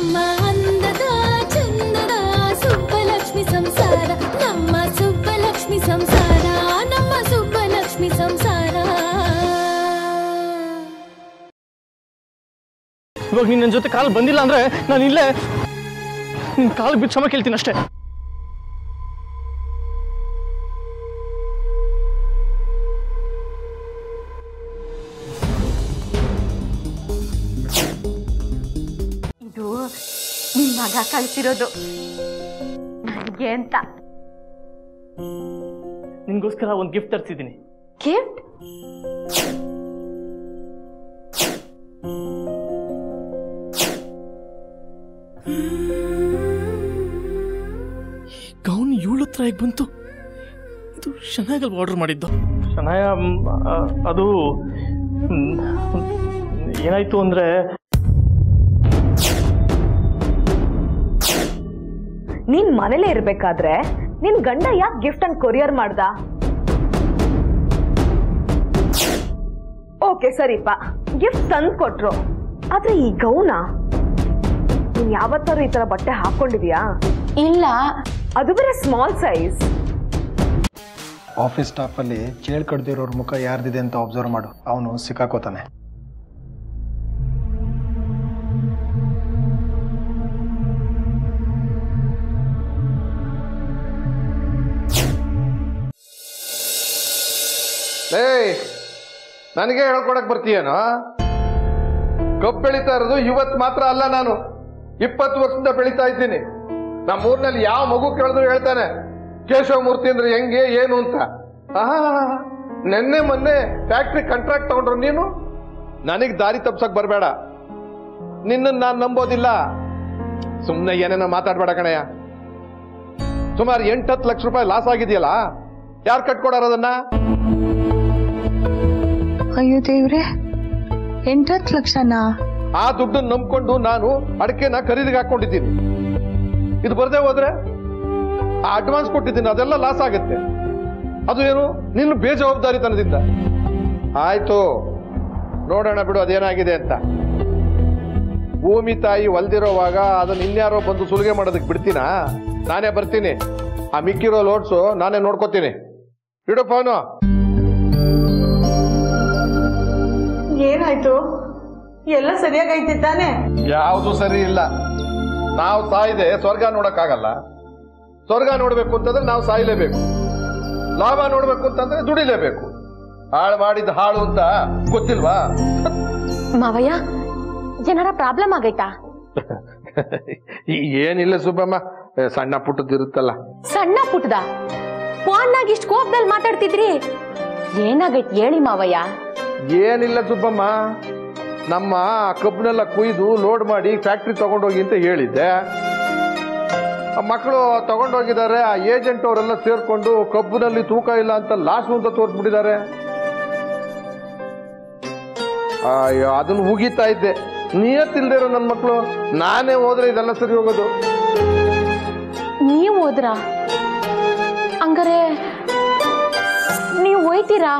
ನಮ್ಮ ಅಂದದ ಚಂದದ ಸುಬ್ಬಲಕ್ಷ್ಮಿ ಸಂಸಾರ, ನಮ್ಮ ಸುಬ್ಬಲಕ್ಷ್ಮಿ ಸಂಸಾರ, ನಮ್ಮ ಸುಬ್ಬಲಕ್ಷ್ಮಿ ಸಂಸಾರ. ಇವಾಗ ನೀನ್ ನನ್ನ ಜೊತೆ ಕಾಲ್ ಬಂದಿಲ್ಲ ಅಂದ್ರೆ ನಾನು ಇಲ್ಲೇ ನಿನ್ ಕಾಲ್ ಬಿಟ್ಟು ಕ್ಷಮ ಕೇಳ್ತೀನಿ ಅಷ್ಟೇ. ಇದು ನಿನ್ ಮಗ ಕಳ್ಸಿರೋದು ನನಗೆ ಅಂತ. ನಿನ್ಗೋಸ್ಕರ ಒಂದು ಗಿಫ್ಟ್ ತರಿಸಿದ್ದೀನಿ. ಗಿಫ್ಟ್? ಗೌನ್ 7 ಹತ್ರ ಹೇಗೆ ಬಂತು? ಇದು ಶನಾಯಲ್ಲಿ ಆರ್ಡರ್ ಮಾಡಿದ್ದು. ಶನಾಯ ಅದು ಏನಾಯ್ತು ಅಂದ್ರೆ ನೀನ್ ಮನೇಲೇ ಇರ್ಬೇಕಾದ್ರೆ ನಿನ್ ಗಂಡ ಯಾಕೆ ಗಿಫ್ಟ್ ಅನ್ನು ಕೊರಿಯರ್ ಮಾಡ್ದ? ಓಕೆ ಸರಿಪ, ಗಿಫ್ಟ್ ತಂದು ಕೊಟ್ರು. ಆದ್ರೆ ಈ ಗೌನ ನೀನ್ ಯಾವತ್ತಾರು ಈ ತರ ಬಟ್ಟೆ ಹಾಕೊಂಡಿದ್ಯಾ? ಇಲ್ಲ, ಅದು ಬೇರೆ ಸ್ಮಾಲ್ ಸೈಜ್. ಆಫೀಸ್ ಸ್ಟಾಫ್ ಅಲ್ಲಿ ಚೇಳ್ ಕಡ್ದಿರೋರ್ ಮುಖ ಯಾರ್ದಿದೆ ಅಂತ ಅಬ್ಸರ್ವ್ ಮಾಡು, ಅವನು ಸಿಕ್ಕಾಕೋತಾನೆ. ನನಗೆ ಹೇಳ್ಕೊಡಕ್ ಬರ್ತೀಯೇನೋ? ಕಬ್ಬು ಬೆಳೀತಾ ಇರೋದು ಇವತ್ತು ಮಾತ್ರ ಅಲ್ಲ, ನಾನು 20 ವರ್ಷದಿಂದ ಬೆಳೀತಾ ಇದ್ದೀನಿ. ನಮ್ಮೂರಿನಲ್ಲಿ ಯಾವ ಮಗು ಕೇಳಿದ್ರು ಹೇಳ್ತಾನೆ ಕೇಶವಮೂರ್ತಿ ಅಂದ್ರೆ ಹೆಂಗೆ ಏನು ಅಂತ. ನೆನ್ನೆ ಮೊನ್ನೆ ಫ್ಯಾಕ್ಟ್ರಿ ಕಾಂಟ್ರಾಕ್ಟ್ ತಗೊಂಡ್ರು ನೀನು. ನನಗ್ ದಾರಿ ತಪ್ಸಕ್ ಬರಬೇಡ, ನಿನ್ನ ನಾನು ನಂಬೋದಿಲ್ಲ. ಸುಮ್ಮನೆ ಏನೇನೋ ಮಾತಾಡ್ಬೇಡ ಕಣಯ್ಯ. ಸುಮಾರು 8-10 ಲಕ್ಷ ರೂಪಾಯಿ ಲಾಸ್ ಆಗಿದೆಯಲ್ಲ, ಯಾರು ಕಟ್ಕೊಡಾರ ಅದನ್ನ? ಅಯ್ಯೋ ದೇವ್ರೆ, 8-10 ಲಕ್ಷನಾ? ಆ ದುಡ್ಡನ್ನು ನಂಬ್ಕೊಂಡು ನಾನು ಅಡಿಕೆನ ಖರೀದಿಗೆ ಹಾಕೊಂಡಿದ್ದೀನಿ. ಇದು ಬರ್ದೇ ಹೋದ್ರೆ ಆ ಅಡ್ವಾನ್ಸ್ ಕೊಟ್ಟಿದ್ದೀನಿ, ಅದೆಲ್ಲ ಲಾಸ್ ಆಗುತ್ತೆ. ಅದು ಏನು ನಿನ್ನ ಬೇಜವಾಬ್ದಾರಿತನದಿಂದ. ಆಯ್ತು, ನೋಡೋಣ ಬಿಡು ಅದೇನಾಗಿದೆ ಅಂತ. ಭೂಮಿ ತಾಯಿ ಹೊಲ್ದಿರೋವಾಗ ಅದನ್ನ ಇನ್ಯಾರೋ ಬಂದು ಸುಲಿಗೆ ಮಾಡೋದಕ್ಕೆ ಬಿಡ್ತೀನಾ? ನಾನೇ ಬರ್ತೀನಿ, ಆ ಮಿಕ್ಕಿರೋ ಲೋಡ್ಸು ನಾನೇ ನೋಡ್ಕೋತೀನಿ. ಇಡು ಫೋನು. ಏನಾಯ್ತು? ಎಲ್ಲ ಸರಿಯಾಗೈತಿ ತಾನೆ? ಯಾವುದು ಸರಿ ಇಲ್ಲ. ನಾವು ಸಾಯ್ದೆ ಸ್ವರ್ಗ ನೋಡಕ್ಕಾಗಲ್ಲ. ಸ್ವರ್ಗ ನೋಡ್ಬೇಕು ಅಂತಂದ್ರೆ ನಾವು ಸಾಯ್ಲೇಬೇಕು. ಲಾಭ ನೋಡ್ಬೇಕು ಅಂತಂದ್ರೆ ದುಡಿಲೇಬೇಕು. ಹಾಳು ಮಾಡಿದ ಹಾಳು ಅಂತ ಗೊತ್ತಿಲ್ವಾ? ಮಾವಯ್ಯ, ಏನಾರ ಪ್ರಾಬ್ಲಮ್ ಆಗೈತಾ? ಏನಿಲ್ಲ ಸುಬ್ಬಮ್ಮ, ಸಣ್ಣ ಪುಟ್ಟದಿರುತ್ತಲ್ಲ. ಸಣ್ಣ ಪುಟ್ಟದ ಫೋನ್ನಾಗ ಇಷ್ಟು ಕೋಪದಲ್ಲಿ ಮಾತಾಡ್ತಿದ್ರಿ, ಏನಾಗೈತಿ ಹೇಳಿ ಮಾವಯ್ಯ. ಏನಿಲ್ಲ ಸುಬ್ಬಮ್ಮ, ನಮ್ಮ ಕಬ್ಬನೆಲ್ಲ ಕುಯ್ದು ಲೋಡ್ ಮಾಡಿ ಫ್ಯಾಕ್ಟ್ರಿ ತಗೊಂಡೋಗಿ ಅಂತ ಹೇಳಿದ್ದೆ. ಮಕ್ಕಳು ತಗೊಂಡೋಗಿದ್ದಾರೆ. ಆ ಏಜೆಂಟ್ ಅವರೆಲ್ಲ ಸೇರ್ಕೊಂಡು ಕಬ್ಬಿನಲ್ಲಿ ತೂಕ ಇಲ್ಲ ಅಂತ ಲಾಸ್ ಅಂತ ತೋರಿಸ್ಬಿಟ್ಟಿದ್ದಾರೆ. ಅಯ್ಯೋ, ಅದನ್ನ ಉಗಿತಾ ಇದ್ದೆ. ನಿಯತ್ತಿಲ್ದಿರೋ ನನ್ನ ಮಕ್ಕಳು. ನಾನೇ ಹೋದ್ರೆ ಇದೆಲ್ಲ ಸರಿ ಹೋಗೋದು. ನೀವು ಹೋದ್ರ? ಹಂಗಾರೆ ನೀವು ಹೋಯ್ತೀರಾ?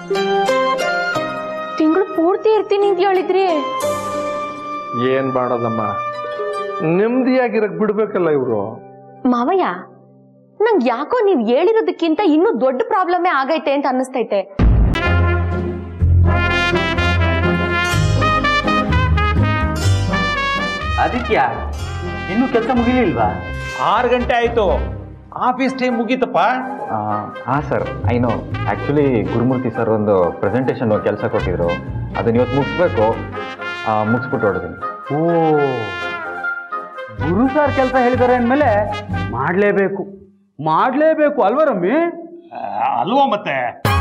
ತಿಂಗಳು ಪೂರ್ತಿ ಇರ್ತೀನಿ ಅಂತ ಹೇಳಿದ್ರಿ. ಏನ್ ಮಾಡೋದಮ್ಮ, ನೆಮ್ಮದಿಯಾಗಿರಕ್ ಬಿಡ್ಬೇಕಲ್ಲ ಇವ್ರು. ಮಾವಯ್ಯ, ನಂಗೆ ಯಾಕೋ ನೀವ್ ಹೇಳಿರೋದಕ್ಕಿಂತ ಇನ್ನೂ ದೊಡ್ಡ ಪ್ರಾಬ್ಲಮೇ ಆಗೈತೆ ಅಂತ ಅನ್ನಿಸ್ತೈತೆ. ಆದಿತ್ಯ, ಇನ್ನೂ ಕೆಲಸ ಮುಗಿಲಿಲ್ವಾ? 6 ಗಂಟೆ ಆಯ್ತು, ಆಫೀಸ್ ಟೈಮ್ ಮುಗೀತಪ್ಪ. ಹಾಂ sir, I know. Actually Gurumurthy sir ಒಂದು ಪ್ರೆಸೆಂಟೇಷನ್ ಕೆಲಸ ಕೊಟ್ಟಿದ್ರು, ಅದನ್ನ ಇವತ್ತು ಮುಗಿಸ್ಬೇಕು. ಮುಗಿಸ್ಬಿಟ್ಟು ಹೊಡ್ತೀನಿ. ಓ, ಗುರು ಸರ್ ಕೆಲಸ ಹೇಳಿದ್ದಾರೆ ಅಂದಮೇಲೆ ಮಾಡಲೇಬೇಕು ಅಲ್ವಾ ರಮ್ಮಿ? ಅಲ್ವಾ ಮತ್ತೆ.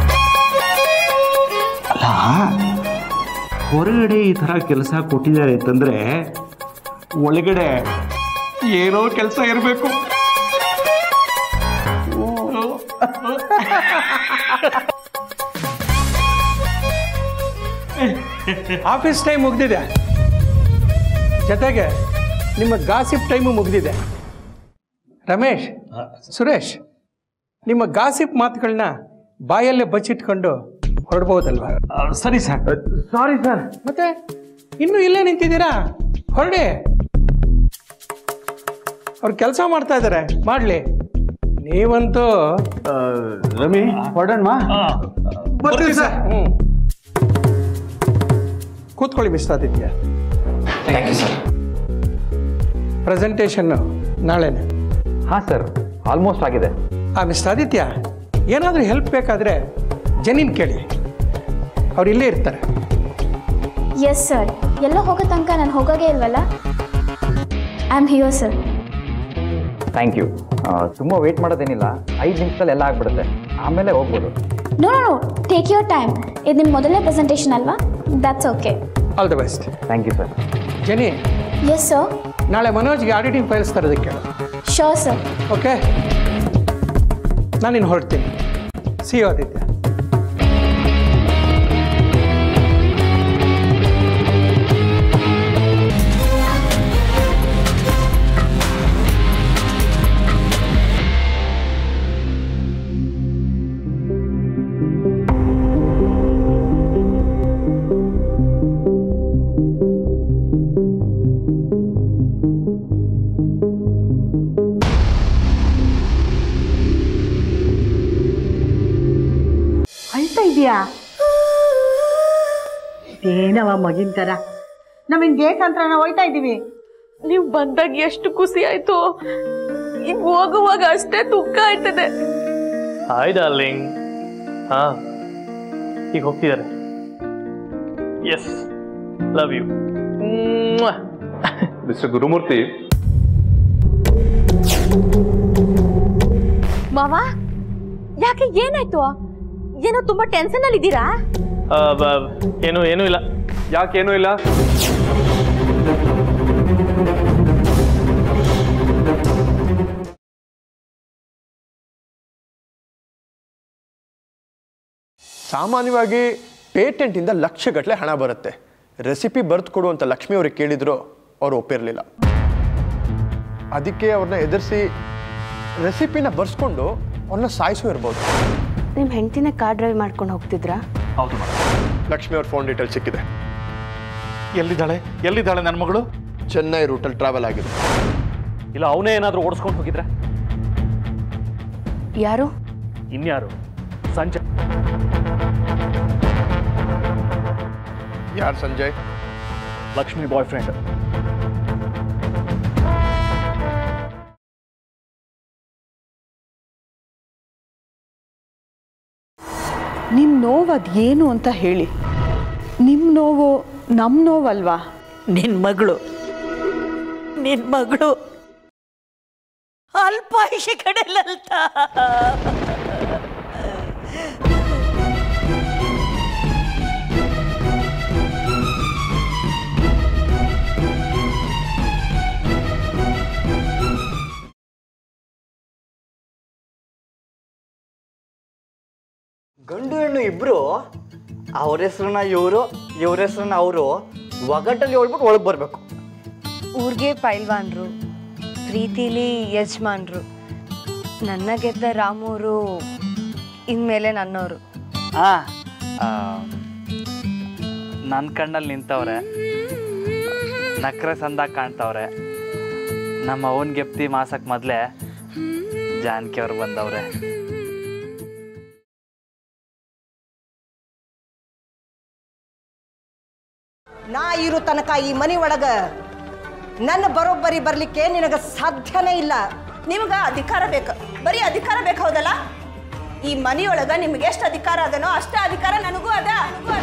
ಅಲ್ಲ, ಹೊರಗಡೆ ಈ ಥರ ಕೆಲಸ ಕೊಟ್ಟಿದ್ದಾರೆ ಅಂತಂದ್ರೆ ಒಳಗಡೆ ಏನೋ ಕೆಲಸ ಇರಬೇಕು. ಆಫೀಸ್ ಟೈಮ್ ಮುಗ್ದಿದೆ, ಜೊತೆಗೆ ನಿಮ್ಮ ಗಾಸಿಪ್ ಟೈಮು ಮುಗ್ದಿದೆ. ರಮೇಶ್, ಸುರೇಶ್, ನಿಮ್ಮ ಗಾಸಿಪ್ ಮಾತುಗಳನ್ನ ಬಾಯಲ್ಲೇ ಬಚ್ಚಿಟ್ಕೊಂಡು ಹೊರಡ್ಬೋದಲ್ವಾ? ಸರಿ ಸರ್. Sorry sir. ಮತ್ತೆ ಇನ್ನೂ ಇಲ್ಲೇ ನಿಂತಿದ್ದೀರಾ? ಹೊರಡಿ. ಅವ್ರು ಕೆಲಸ ಮಾಡ್ತಾ ಇದ್ದಾರೆ, ಮಾಡಲಿ. ನೀವಂತೂ ರಮಿ ಹೊರಡೋಣ. ಬರ್ತೀವಿ ಸರ್. ಕೂತ್ಕೊಳ್ಳಿ miss Aditya. Thank you sir. Presentation ನಾಳೆನೆ. ಹಾಂ ಸರ್, ಆಲ್ಮೋಸ್ಟ್ ಆಗಿದೆ. ಮಿಸ್ ಆದಿತ್ಯ, ಏನಾದರೂ ಹೆಲ್ಪ್ ಬೇಕಾದರೆ ಜನಿನ್ ಕೇಳಿ, ಅವ್ರು ಇಲ್ಲೇ ಇರ್ತಾರೆ. Yes sir. ಎಲ್ಲ ಹೋಗೋ ತನಕ ನಾನು ಹೋಗೋದೇ ಇಲ್ವಲ್ಲ. I am here sir. Thank you. ತುಂಬ ವೆಯ್ಟ್ ಮಾಡೋದೇನಿಲ್ಲ, 5 ನಿಮಿಷದಲ್ಲಿ ಎಲ್ಲ ಆಗ್ಬಿಡುತ್ತೆ, ಆಮೇಲೆ ಹೋಗ್ಬೋದು. No no no, take your time. ಇದು ನಿಮ್ಮ ಮೊದಲನೇ ಪ್ರೆಸೆಂಟೇಷನ್ ಅಲ್ವಾ? That's okay. All the best. Thank you sir. ಜನಿ. Yes sir. ನಾಳೆ ಮನೋಜ್ಗೆ ಆಡಿಟಿಂಗ್ ಫೈಲ್ಸ್ ತರೋದಕ್ಕೆ ಕೇಳು. Sure sir. ಓಕೆ, ನಾನಿನ್ನು ಹೊರಡ್ತೀನಿ. See you Aditya. ಏನವ ಮಗಿನ ಥರ ನಮಗೆ ಬೇಕಂತ ನಾವು ಹೋಯ್ತಾ ಇದ್ದೀವಿ. ನೀವು ಬಂದಾಗ ಎಷ್ಟು ಖುಷಿ ಆಯ್ತು, ಈಗ ಹೋಗುವಾಗ ಅಷ್ಟೇ ದುಃಖ ಆಯ್ತದೆ. Hi darling. ಹಾ, ಈಗ ಹೋಗ್ತಿದ್ದಾರೆ. Yes, love you. Mister Gurumurthy. ಮಾವ, ಯಾಕೆ ಏನಾಯ್ತು? ಏನೋ ತುಂಬಾ ಟೆನ್ಷನ್ ಅಲ್ಲಿ ಇದ್ದೀರಾ? ಏನೂ ಇಲ್ಲ. ಯಾಕೇನೂ ಇಲ್ಲ? ಸಾಮಾನ್ಯವಾಗಿ ಪೇಟೆಂಟಿಂದ ಲಕ್ಷಗಟ್ಟಲೆ ಹಣ ಬರುತ್ತೆ. ರೆಸಿಪಿ ಬರೆದು ಕೊಡುವಂಥ ಲಕ್ಷ್ಮಿ ಅವ್ರಿಗೆ ಕೇಳಿದ್ರು ಅವ್ರು ಒಪ್ಪಿರಲಿಲ್ಲ. ಅದಕ್ಕೆ ಅವ್ರನ್ನ ಎದುರಿಸಿ ರೆಸಿಪಿನ ಬರ್ಸ್ಕೊಂಡು ಅವ್ರನ್ನ ಸಾಯಿಸೂ ಇರ್ಬೋದು. ನಿಮ್ಮ ಹೆಂಡತಿನ ಕಾರ್ ಡ್ರೈವ್ ಮಾಡ್ಕೊಂಡು ಹೋಗ್ತಿದ್ರಾ? ಹೌದು. ಲಕ್ಷ್ಮಿ ಅವ್ರ ಫೋನ್ ಡೀಟೇಲ್ ಸಿಕ್ಕಿದೆ. ಎಲ್ಲಿದ್ದಾಳೆ ನನ್ನ ಮಗಳು? ಚೆನ್ನೈ ರೂಟಲ್ಲಿ ಟ್ರಾವೆಲ್ ಆಗಿದೆ. ಇಲ್ಲ ಅವನೇ ಏನಾದರೂ ಓಡಿಸ್ಕೊಂಡು ಹೋಗಿದ್ರೆ? ಯಾರು? ಇನ್ಯಾರು? ಸಂಜಯ್. ಯಾರು ಸಂಜಯ್? Lakshmi boy friend. ನಿಮ್ಮ ನೋವು ಅದೇನು ಅಂತ ಹೇಳಿ. ನಿಮ್ಮ ನೋವು ನಮ್ಮ ನೋವಲ್ವಾ? ನಿನ್ನ ಮಗಳು ಅಲ್ಪಾಯುಷಿ ಕಡೆ ಲಲಿತಾ. ಗಂಡು ಹೆಣ್ಣು ಇಬ್ರು ಅವ್ರ ಹೆಸ್ರನ್ನ ಇವರು, ಇವ್ರ ಹೆಸ್ರನ್ನ ಅವರು ಒಗಟ್ಟಲ್ಲಿ ಹೇಳ್ಬಿಟ್ಟು ಒಳಗೆ ಬರಬೇಕು. ಊರಿಗೆ ಪೈಲ್ವಾನ್ರು, ಪ್ರೀತಿಲಿ ಯಜಮಾನ್ರು. ನನ್ನ ಗೆದ್ದ ರಾಮೂರು ಇನ್ಮೇಲೆ ನನ್ನವರು. ನನ್ನ ಕಣ್ಣಲ್ಲಿ ನಿಂತವ್ರೆ, ನಕ್ರೆ ಸಂದಾಗ ಕಾಣ್ತವ್ರೆ. ನಮ್ಮ ಅವನ ಗೆಪ್ತಿ ಮಾಸಕ್ಕೆ ಮೊದಲೇ ಜಾನಕಿ ಅವ್ರು ಬಂದವ್ರೆ. ನಾ ಇರೋ ತನಕ ಈ ಮನೆ ಒಳಗ ನನ್ನ ಬರೋಬ್ಬರಿ ಬರ್ಲಿಕ್ಕೆ ನಿನಗ ಸಾಧ್ಯನೇ ಇಲ್ಲ. ನಿಮ್ಗ ಅಧಿಕಾರ ಬೇಕು, ಬರೀ ಅಧಿಕಾರ ಬೇಕು, ಹೌದಲ್ಲ? ಈ ಮನೆಯೊಳಗ ನಿಮ್ಗೆ ಎಷ್ಟು ಅಧಿಕಾರ ಅದನೋ ಅಷ್ಟ ಅಧಿಕಾರ ನನಗೂ ಅದ.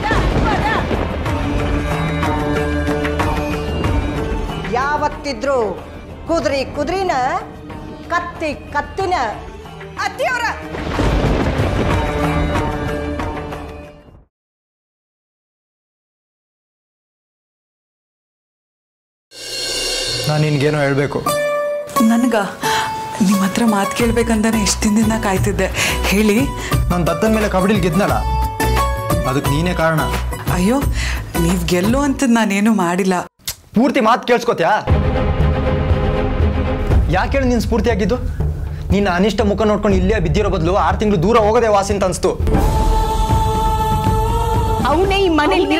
ಯಾವತ್ತಿದ್ರು ಕುದುರಿನ, ಕತ್ತಿನ. ಅತ್ತಿಯವರ ನಾನು ನಿನ್ಗೇನೋ ಹೇಳಬೇಕು. ನನಗ ನಿಮ್ಮ ಹತ್ರ ಮಾತು ಕೇಳ್ಬೇಕಂತಾನೆ ಎಷ್ಟು ದಿನದಿಂದ ಕಾಯ್ತಿದ್ದೆ. ಹೇಳಿ. ನಾನು ದತ್ತನ ಮೇಲೆ ಕಬಡ್ಡಿಲಿ ಗೆದ್ನಲ್ಲ, ಅದಕ್ಕೆ ನೀನೇ ಕಾರಣ. ಅಯ್ಯೋ, ನೀವು ಗೆಲ್ಲೋ ಅಂತ ನಾನೇನು ಮಾಡಿಲ್ಲ. ಪೂರ್ತಿ ಮಾತು ಕೇಳಿಸ್ಕೋತ್ಯಾ? ಯಾಕೆ ಹೇಳಿ ನೀನು ಸ್ಫೂರ್ತಿಯಾಗಿದ್ದು? ನೀನು ಅನಿಷ್ಟ ಮುಖ ನೋಡ್ಕೊಂಡು ಇಲ್ಲೇ ಬಿದ್ದಿರೋ ಬದಲು 6 ತಿಂಗಳು ದೂರ ಹೋಗೋದೇ ವಾಸಿ ಅಂತ ಅನಿಸ್ತು. ಅವನೇ ಈ ಮನೇಲಿ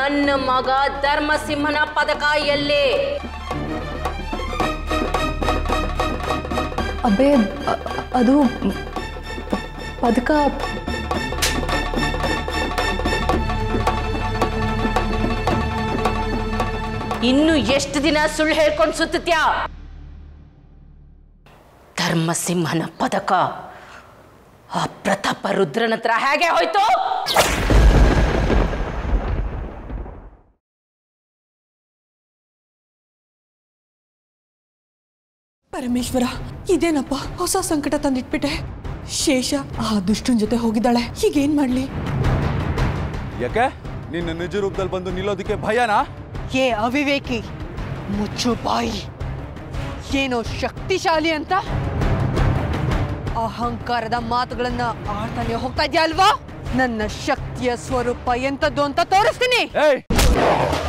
ನನ್ನ ಮಗ ಧರ್ಮಸಿಂಹನ ಪದಕ ಎಲ್ಲೇ? ಅಬ್ಬೇ ಅದು ಪದಕ ಇನ್ನು ಎಷ್ಟು ದಿನ ಸುಳ್ಳು ಹೇಳ್ಕೊಂಡು ಸುತ್ತ್ಯಾ? ಧರ್ಮಸಿಂಹನ ಪದಕ ಆ ಪ್ರತಾಪ ರುದ್ರನ ಹತ್ರ ಹೇಗೆ ಹೋಯ್ತು? ಪರಮೇಶ್ವರ, ಇದೇನಪ್ಪ ಹೊಸ ಸಂಕಟ ತಂದಿಟ್ಬಿಟ್ಟೆ. ಶೇಷ ಆ ದುಷ್ಟನ್ ಜೊತೆ ಹೋಗಿದ್ದಾಳೆ, ಹೀಗೇನ್ ಮಾಡ್ಲಿ? ಯಾಕೆ ನಿನ್ನ ನಿಜ ರೂಪದಲ್ಲಿ ಬಂದು ನಿಲ್ಲೋದಕ್ಕೆ ಭಯನಾ? ಏ ಅವಿವೇಕಿ, ಮುಚ್ಚು ಬಾಯಿ. ಏನೋ ಶಕ್ತಿಶಾಲಿ ಅಂತ ಅಹಂಕಾರದ ಮಾತುಗಳನ್ನ ಆಡ್ತಾನೆ ಹೋಗ್ತಾ ಇದ್ಯಾ ಅಲ್ವಾ? ನನ್ನ ಶಕ್ತಿಯ ಸ್ವರೂಪ ಎಂತದ್ದು ಅಂತ ತೋರಿಸ್ತೀನಿ.